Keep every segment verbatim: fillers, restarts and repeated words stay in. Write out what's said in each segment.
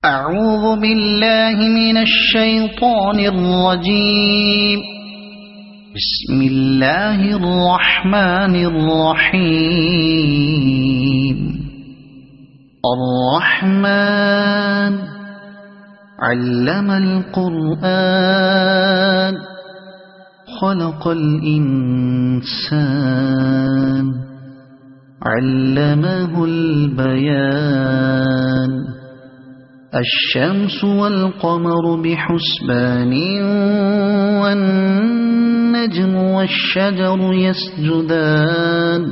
أعوذ بالله من الشيطان الرجيم. بسم الله الرحمن الرحيم. الرحمن علم القرآن خلق الإنسان علمه البيان. الشمس والقمر بحسبان والنجم والشجر يسجدان.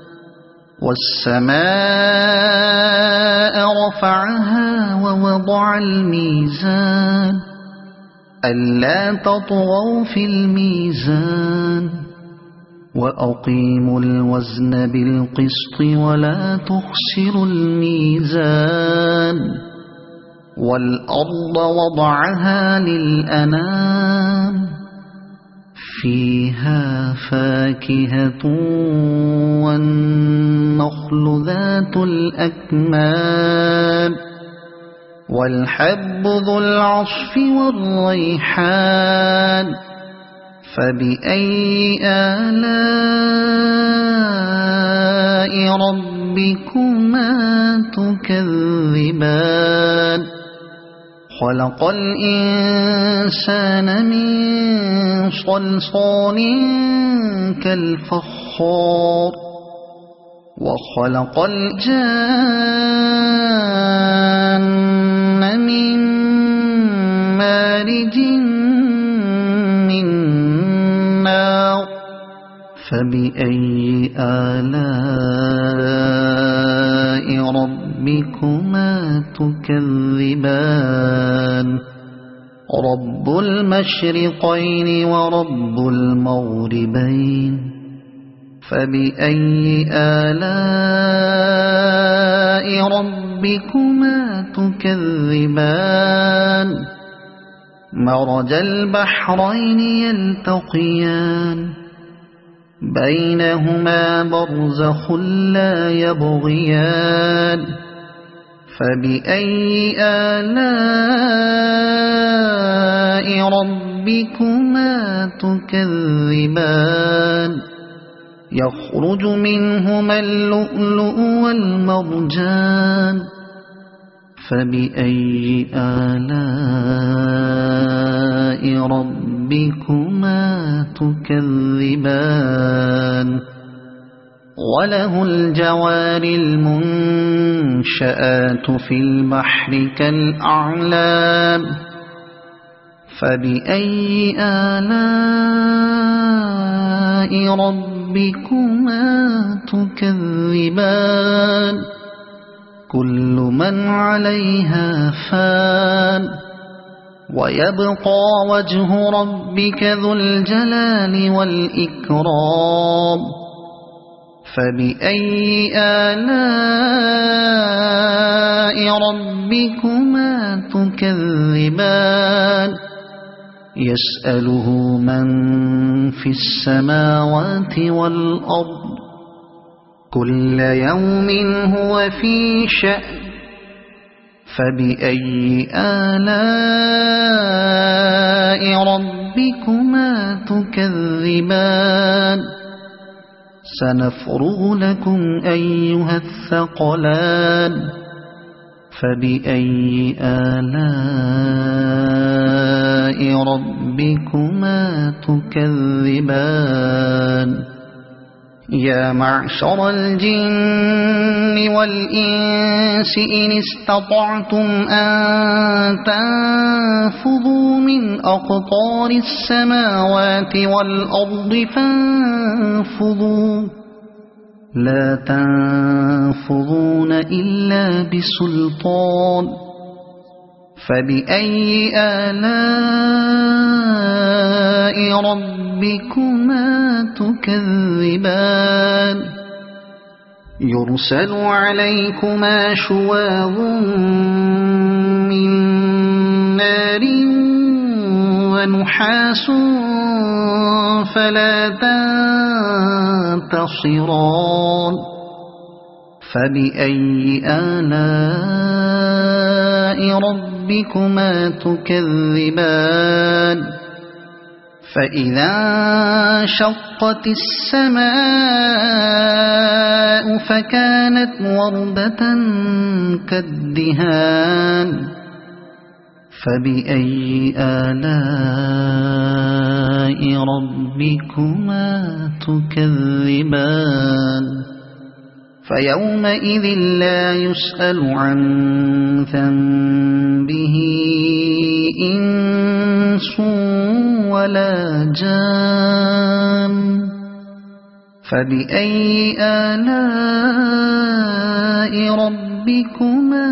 والسماء رفعها ووضع الميزان ألا تطغوا في الميزان وأقيموا الوزن بالقسط ولا تخسروا الميزان. والأرض وضعها للأنام فيها فاكهة والنخل ذات الأكمام والحب ذو العصف والريحان. فبأي آلاء ربكما تكذبان. خلق الإنسان من صلصال كالفخار وخلق الجان من مارج من نار. فبأي آلاء ربكما تكذبان. رب المشرقين ورب المغربين. فبأي آلاء ربكما تكذبان. مرج البحرين يلتقيان بينهما برزخ لا يبغيان. فبأي آلاء ربكما تكذبان. يخرج منهما اللؤلؤ والمرجان. فبأي آلاء ربكما تكذبان. وله الجوار المنشآت في البحر كالأعلام. فبأي آلاء ربكما تكذبان. كل من عليها فان ويبقى وجه ربك ذو الجلال والإكرام. فبأي آلاء ربكما تكذبان. يسأله من في السماوات والأرض كل يوم هو في شأن. فبأي آلاء ربكما تكذبان. سنفرغ لكم أيها الثقلان. فبأي آلاء ربكما تكذبان. يا معشر الجن والإنس إن استطعتم أن تنفذوا من أقطار السماوات والأرض فانفذوا لا تنفذون إلا بسلطان. فبأي آلاء ربكما تكذبان. يرسل عليكما شواظ من نار ونحاس فلا تنتصران. فبأي آلاء ربكما تكذبان فإذا انشقت السماء فكانت وردة كالدهان فبأي آلاء ربكما تكذبان فيومئذ لا يسأل عن ذنبه إنس ولا جان فبأي آلاء ربكما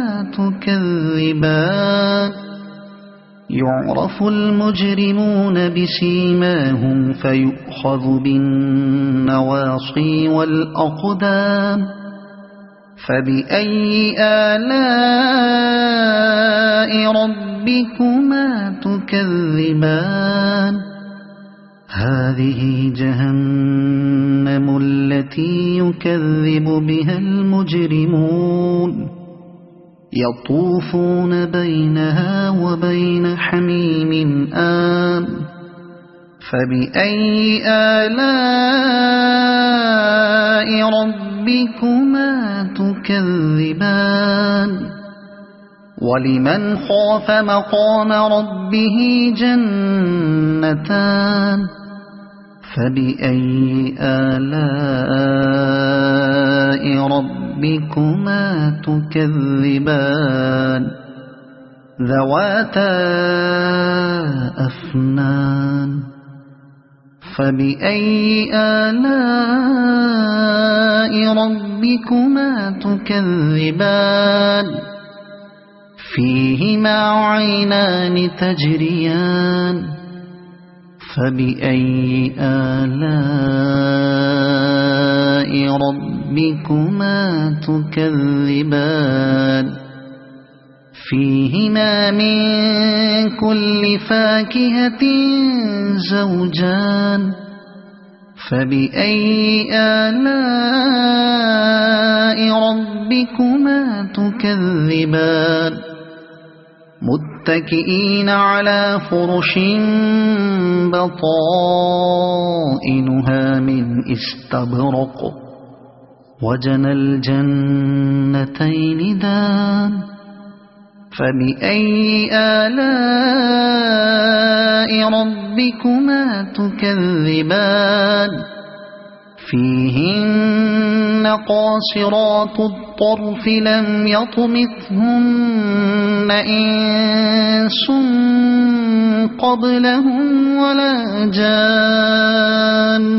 تكذبان يعرف المجرمون بسيماهم فيؤخذ بالنواصي والأقدام فبأي آلاء ربكما تكذبان هذه جهنم التي يكذب بها المجرمون يطوفون بينها وبين حميم آن فبأي آلاء ربكما تكذبان ولمن خاف مقام ربه جنتان فبأي آلاء ربكما تكذبان ذواتا أفنان فبأي آلاء ربكما تكذبان فيهما عينان تجريان فبأي آلاء ربكما تكذبان فيهما من كل فاكهة زوجان فبأي آلاء ربكما تكذبان متكئين على فرش بطائنها من استبرق وجنى الجنتين دان فبأي آلاء ربكما تكذبان فيهن قاصرات الطرف لم يطمثهن إنس قبلهم ولا جان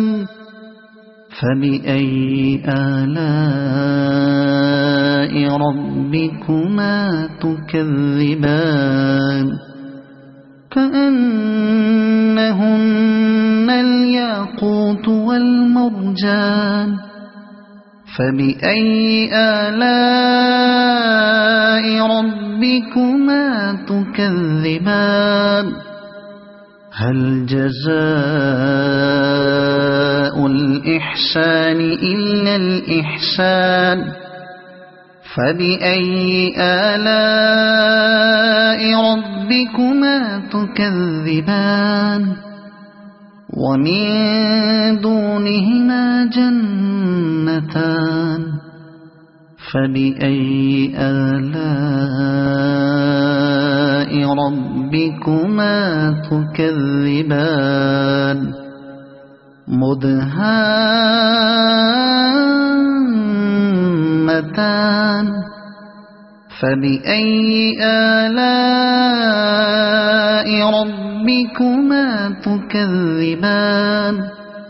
فبأي آلاء ربكما تكذبان كأنهن الياقوت والمرجان فبأي آلاء ربكما تكذبان هل جزاء الإحسان إلا الإحسان فبأي آلاء ربكما تكذبان ومن دونهما جنتان فبأي آلاء ربكما تكذبان مدهامتان فبأي آلاء ربكما تكذبان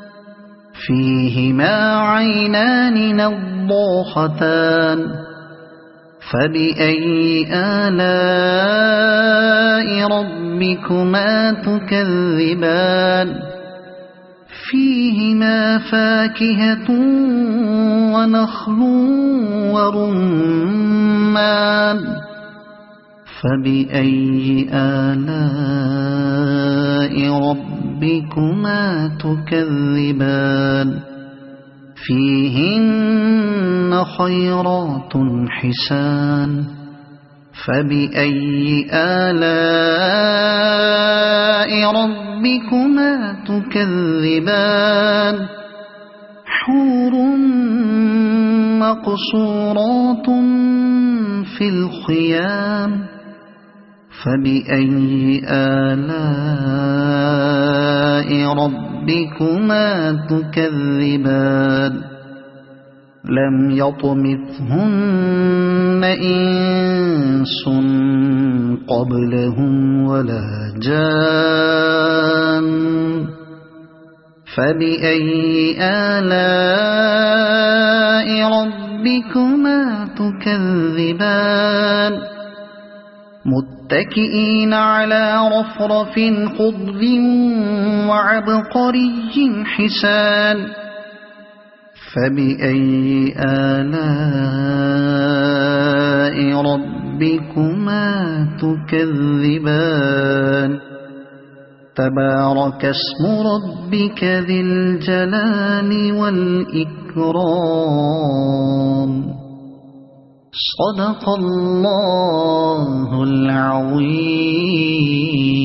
فيهما عينان نضاختان فبأي آلاء ربكما تكذبان فيهما فاكهة ونخل ورمان فبأي آلاء ربكما تكذبان فيهن خيرات حسان فبأي آلاء ربكما تكذبان حور مقصورات في الخيام فبأي آلاء ربكما تكذبان لم يطمثهن إنس قبلهم ولا جان فبأي آلاء ربكما تكذبان متكئين على رفرف خضر وعبقري حسان فبأي آلاء ربكما تكذبان تبارك اسم ربك ذي الجلال والإكرام صدق الله العظيم.